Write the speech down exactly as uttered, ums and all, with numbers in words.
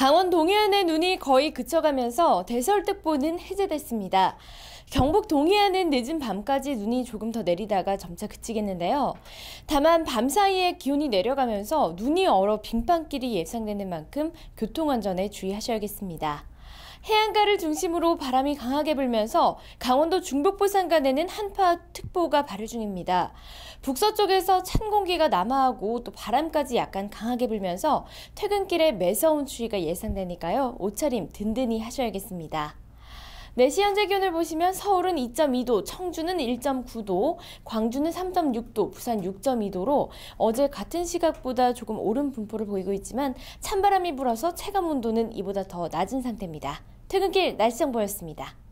강원 동해안의 눈이 거의 그쳐가면서 대설특보는 해제됐습니다. 경북 동해안은 늦은 밤까지 눈이 조금 더 내리다가 점차 그치겠는데요. 다만 밤 사이에 기온이 내려가면서 눈이 얼어 빙판길이 예상되는 만큼 교통안전에 주의하셔야겠습니다. 해안가를 중심으로 바람이 강하게 불면서 강원도 중북부 산간에는 한파특보가 발효 중입니다. 북서쪽에서 찬 공기가 남하하고 또 바람까지 약간 강하게 불면서 퇴근길에 매서운 추위가 예상되니까요. 옷차림 든든히 하셔야겠습니다. 내시 현재 기온을 보시면 서울은 이 점 이 도, 청주는 일 점 구 도, 광주는 삼 점 육 도, 부산 육 점 이 도로 어제 같은 시각보다 조금 오른 분포를 보이고 있지만 찬바람이 불어서 체감온도는 이보다 더 낮은 상태입니다. 퇴근길 날씨 정보였습니다.